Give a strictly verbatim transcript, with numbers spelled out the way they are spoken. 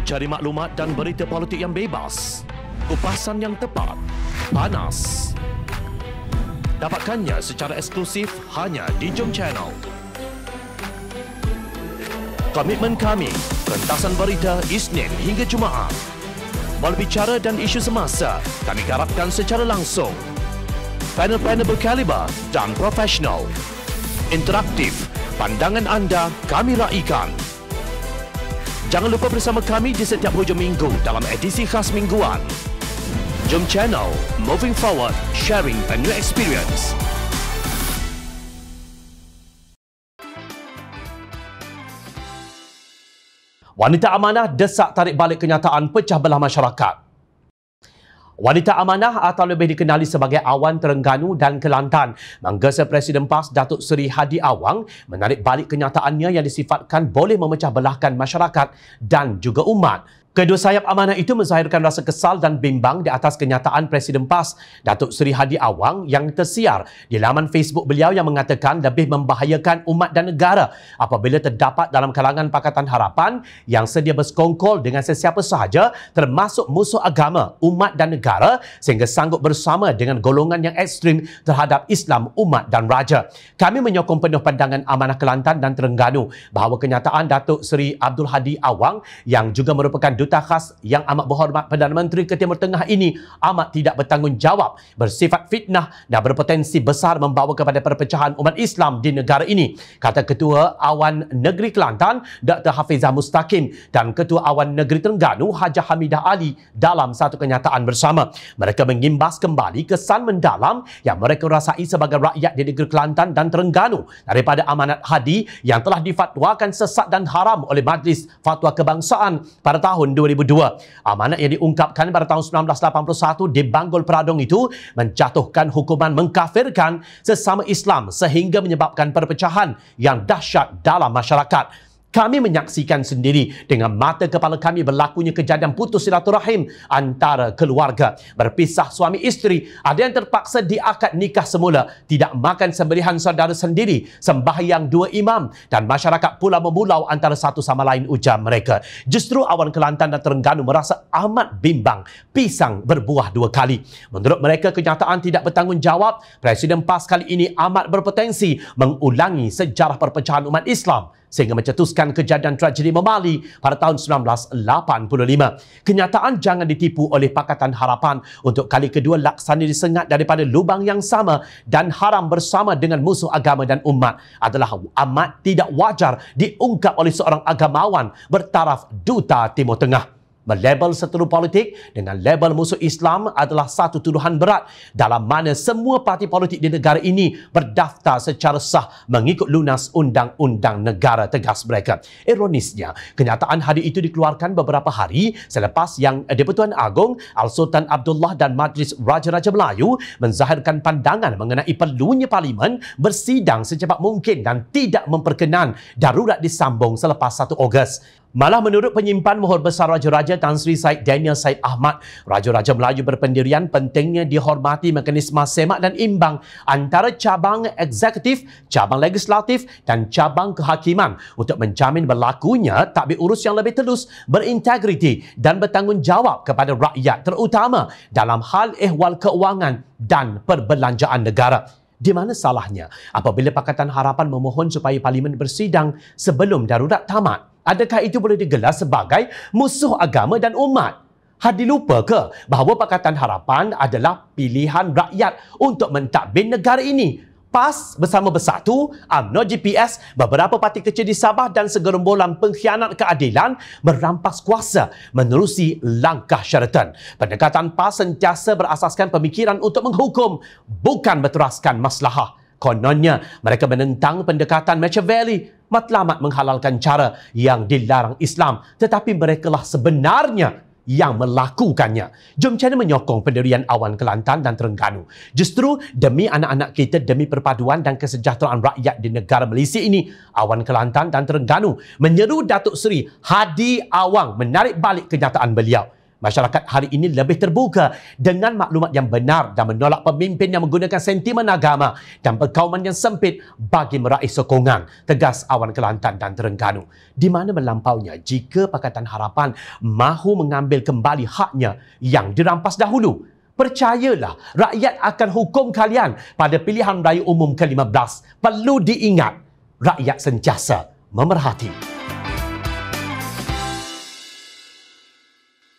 Mencari maklumat dan berita politik yang bebas, kupasan yang tepat, panas. Dapatkannya secara eksklusif hanya di Jom Channel. Komitmen kami, pentasan berita Isnin hingga Jumaat. Bicara dan isu semasa kami garapkan secara langsung. Panel-panel berkaliber dan profesional. Interaktif, pandangan anda kami raikan. Jangan lupa bersama kami di setiap hujung minggu dalam edisi khas mingguan. Jom Channel, moving forward, sharing a new experience. Wanita Amanah desak tarik balik kenyataan pecah belah masyarakat. Wanita Amanah atau lebih dikenali sebagai Awan Terengganu dan Kelantan menggesa Presiden P A S Datuk Seri Hadi Awang menarik balik kenyataannya yang disifatkan boleh memecah belahkan masyarakat dan juga umat. Kedua sayap Amanah itu menzahirkan rasa kesal dan bimbang di atas kenyataan Presiden P A S Datuk Seri Hadi Awang yang tersiar di laman Facebook beliau yang mengatakan lebih membahayakan umat dan negara apabila terdapat dalam kalangan Pakatan Harapan yang sedia bersekongkol dengan sesiapa sahaja termasuk musuh agama, umat dan negara sehingga sanggup bersama dengan golongan yang ekstrim terhadap Islam, umat dan raja. Kami menyokong penuh pandangan Amanah Kelantan dan Terengganu bahawa kenyataan Datuk Seri Abdul Hadi Awang yang juga merupakan Duta khas yang amat berhormat Perdana Menteri ke Timur Tengah ini amat tidak bertanggungjawab, bersifat fitnah dan berpotensi besar membawa kepada perpecahan umat Islam di negara ini, kata Ketua Awan Negeri Kelantan Doktor Hafizah Mustaqim dan Ketua Awan Negeri Terengganu Hajah Hamidah Ali dalam satu kenyataan bersama. Mereka mengimbas kembali kesan mendalam yang mereka rasai sebagai rakyat di negeri Kelantan dan Terengganu daripada amanat Hadi yang telah difatwakan sesat dan haram oleh Majlis Fatwa Kebangsaan pada tahun dua ribu dua. Amanat yang diungkapkan pada tahun sembilan belas lapan puluh satu di Banggul Peradong itu menjatuhkan hukuman mengkafirkan sesama Islam sehingga menyebabkan perpecahan yang dahsyat dalam masyarakat. Kami menyaksikan sendiri dengan mata kepala kami berlakunya kejadian putus silaturahim antara keluarga. Berpisah suami isteri, ada yang terpaksa diakad nikah semula, tidak makan sembelihan saudara sendiri, sembahyang dua imam dan masyarakat pula memulau antara satu sama lain, ujar mereka. Justru Awan Kelantan dan Terengganu merasa amat bimbang, pisang berbuah dua kali. Menurut mereka, kenyataan tidak bertanggungjawab Presiden P A S kali ini amat berpotensi mengulangi sejarah perpecahan umat Islam sehingga mencetuskan kejadian Tragedi Memali pada tahun sembilan belas lapan puluh lima. Kenyataan jangan ditipu oleh Pakatan Harapan untuk kali kedua laksana disengat daripada lubang yang sama dan haram bersama dengan musuh agama dan umat adalah amat tidak wajar diungkap oleh seorang agamawan bertaraf Duta Timur Tengah. Melabel seteru politik dengan label musuh Islam adalah satu tuduhan berat dalam mana semua parti politik di negara ini berdaftar secara sah mengikut lunas Undang-Undang negara, tegas mereka. Ironisnya, kenyataan Hadi itu dikeluarkan beberapa hari selepas yang di-Pertuan Agong Al-Sultan Abdullah dan Majlis Raja-Raja Melayu menzahirkan pandangan mengenai perlunya Parlimen bersidang secepat mungkin dan tidak memperkenan darurat disambung selepas satu Ogos. Malah menurut penyimpan Mohor Besar Raja-Raja Tan Sri Syed Daniel Syed Ahmad, Raja-Raja Melayu berpendirian pentingnya dihormati mekanisme semak dan imbang antara cabang eksekutif, cabang legislatif dan cabang kehakiman untuk menjamin berlakunya tadbir urus yang lebih telus, berintegriti dan bertanggungjawab kepada rakyat terutama dalam hal ehwal keuangan dan perbelanjaan negara. Di mana salahnya apabila Pakatan Harapan memohon supaya Parlimen bersidang sebelum darurat tamat? Adakah itu boleh digelar sebagai musuh agama dan umat? Hadi lupa ke bahawa Pakatan Harapan adalah pilihan rakyat untuk mentadbir negara ini? P A S bersama Bersatu, U M N O, G P S, beberapa parti kecil di Sabah dan segerombolan pengkhianat keadilan merampas kuasa menerusi langkah Sheraton. Pendekatan P A S sentiasa berasaskan pemikiran untuk menghukum, bukan berteraskan maslahah. Kononnya, mereka menentang pendekatan Machiavelli, matlamat menghalalkan cara yang dilarang Islam, tetapi merekalah sebenarnya yang melakukannya. Jom Channel menyokong pendirian Awan Kelantan dan Terengganu. Justru demi anak-anak kita, demi perpaduan dan kesejahteraan rakyat di negara Malaysia ini, Awan Kelantan dan Terengganu menyeru Datuk Seri Hadi Awang menarik balik kenyataan beliau. Masyarakat hari ini lebih terbuka dengan maklumat yang benar dan menolak pemimpin yang menggunakan sentimen agama dan perkauman yang sempit bagi meraih sokongan, tegas Awan Kelantan dan Terengganu. Di mana melampaunya jika Pakatan Harapan mahu mengambil kembali haknya yang dirampas dahulu. Percayalah, rakyat akan hukum kalian pada pilihan raya umum ke lima belas. Perlu diingat, rakyat sentiasa memerhati.